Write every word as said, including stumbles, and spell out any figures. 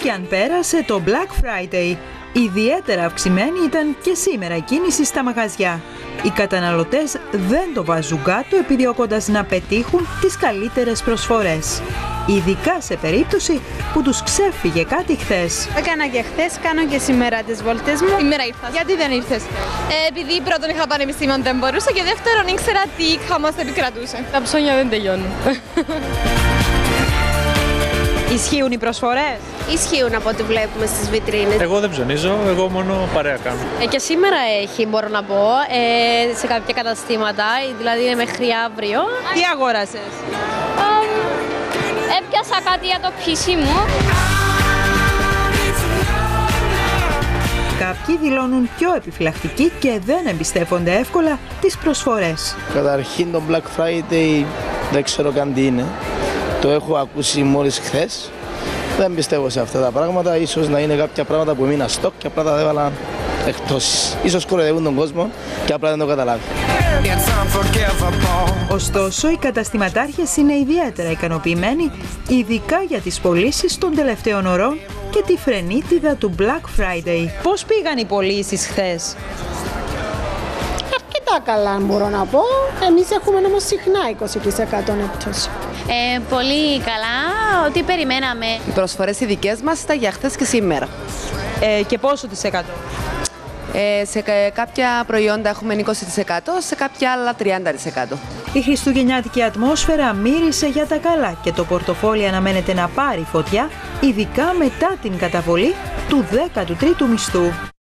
κι αν πέρασε το Black Friday, ιδιαίτερα αυξημένη ήταν και σήμερα η κίνηση στα μαγαζιά. Οι καταναλωτές δεν το βάζουν κάτω επιδιώκοντας να πετύχουν τις καλύτερες προσφορές. Ειδικά σε περίπτωση που τους ξέφυγε κάτι χθες. Έκανα και χθες, κάνω και σήμερα τις βόλτες μου. Σήμερα ήρθα. Γιατί δεν ήρθες? Ε, επειδή πρώτον είχα πανεπιστήμιο, δεν μπορούσα, και δεύτερον ήξερα τι χαμός επικρατούσε. Τα ψώνια δεν τελειώνουν. Ισχύουν οι προσφορές? Ισχύουν από ό,τι βλέπουμε στις βιτρίνες. Εγώ δεν ψωνίζω, εγώ μόνο παρέα κάνω. Ε, και σήμερα έχει, μπορώ να πω, ε, σε κάποια καταστήματα, δηλαδή είναι μέχρι αύριο. Τι αγόρασες? Ε, έπιασα κάτι για το πι σι μου. Κάποιοι δηλώνουν πιο επιφυλακτικοί και δεν εμπιστεύονται εύκολα τις προσφορές. Καταρχήν το Black Friday δεν ξέρω καν τι είναι. Το έχω ακούσει μόλις χθες. Δεν πιστεύω σε αυτά τα πράγματα. Ίσως να είναι κάποια πράγματα που μείναν στόκ και απλά τα έβαλαν εκτός. Ίσως κοροϊδεύουν τον κόσμο και απλά δεν το καταλάβει. Ωστόσο, οι καταστηματάρχες είναι ιδιαίτερα ικανοποιημένοι, ειδικά για τις πωλήσεις των τελευταίων ωρών και τη φρενίτιδα του Black Friday. Πώς πήγαν οι πωλήσεις χθες? Αρκετά καλά, μπορώ να πω. Εμείς έχουμε όμως συχνά είκοσι τοις εκατό έπτωση. Ε, πολύ καλά, ό,τι περιμέναμε. Οι προσφορές οι δικές μας ήταν για χθες και σήμερα. Ε, και πόσο της εκατό? Ε, σε κάποια προϊόντα έχουμε είκοσι τοις εκατό, σε κάποια άλλα τριάντα τοις εκατό. Η χριστουγεννιάτικη ατμόσφαιρα μύρισε για τα καλά και το πορτοφόλι αναμένεται να πάρει φωτιά, ειδικά μετά την καταβολή του δέκατου τρίτου μισθού.